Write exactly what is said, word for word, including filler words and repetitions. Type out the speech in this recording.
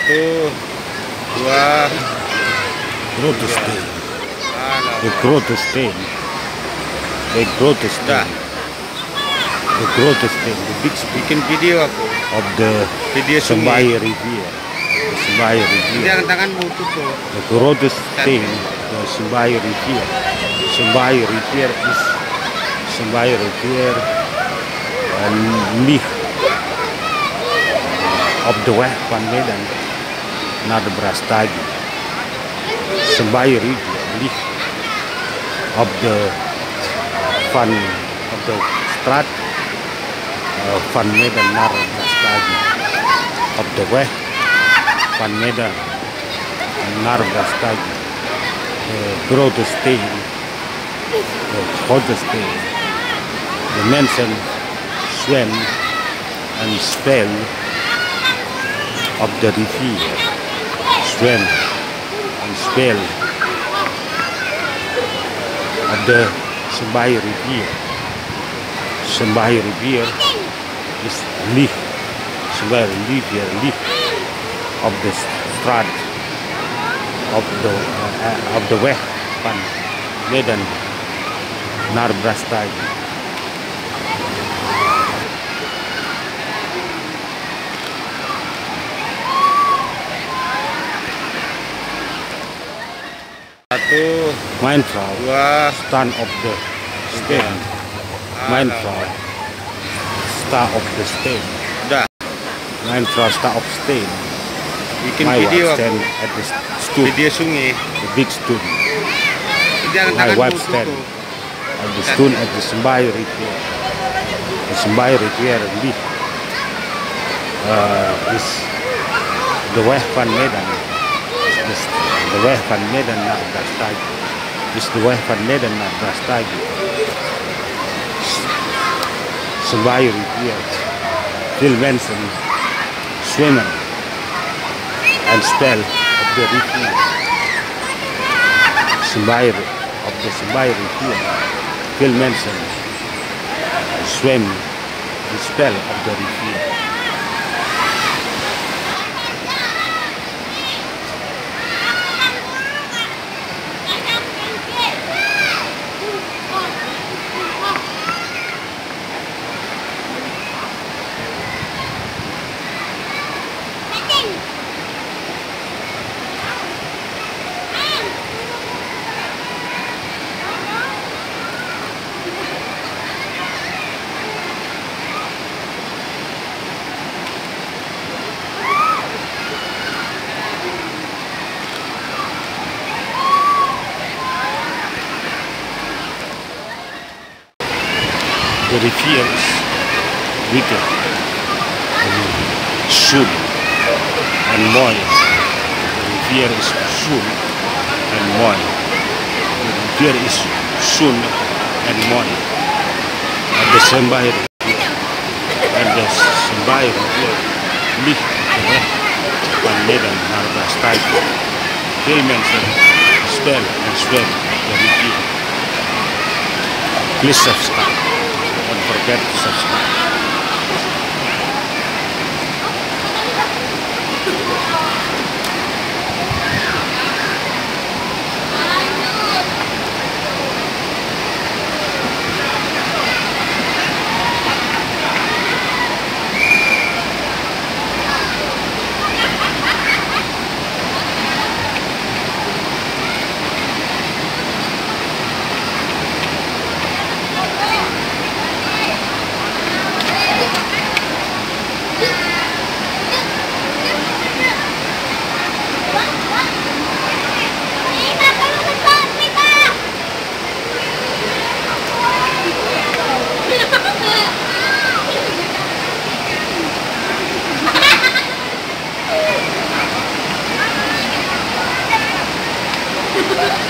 Satu, dua. Grotestein. Ah, The Grotestein. The Grotestein. The Grotestein. The big bikin video aku. of the Video Sembai sungai. Riviera. The Sembai Riviera. Jangan tanganmu tutup. The Grotestein. The Sembai Riviera. Sembai Riviera is Sembai Riviera and Lich of the West Van Medan, not the Brastagi. Sembai Riviera, Lich of the Van of the Strat uh, Van Medan, not the Brastagi. Of the West Van Medan, not the Brastagi. The Grotestein, the Grotestein. The mensen swim and spell of the rivier, swim and spell of the Sembai Riviera. Sembai Riviera is Lich, Sembai Riviera, Lich of the Strat of the uh, of the West Van Medan, Narbrastagi. Satu, Mein Frau, dua. stand of the state. Mein Frau, star of the state. Udah. Mein Frau, star of state. Bikin My video wife aku. stand at the stood, Video sungai. the big stood. Jangan My tanganmu wife stand tutup. at the stood at the Sembai Riviera. The Sembai Riviera Lich uh, is the West Van Medan. Is the, the West Van Medan, not Brastagi. Is the West Van Medan, not Brastagi. Sembai Riviera. Phil Benson, swimmer and spell of the riviera. Sembai of the Sembai Riviera. Phil Benson, swim and spell of the riviera. The riviera is wicked and soon and moist. The riviera is soon and moist. The riviera is soon and moist. And the Sembai Riviera and the Sembai Riviera Lich Van Medan, Narbrastagi. Phil Benson, spell and swim the riviera. Please subscribe. Don't forget to subscribe. Ha ha ha!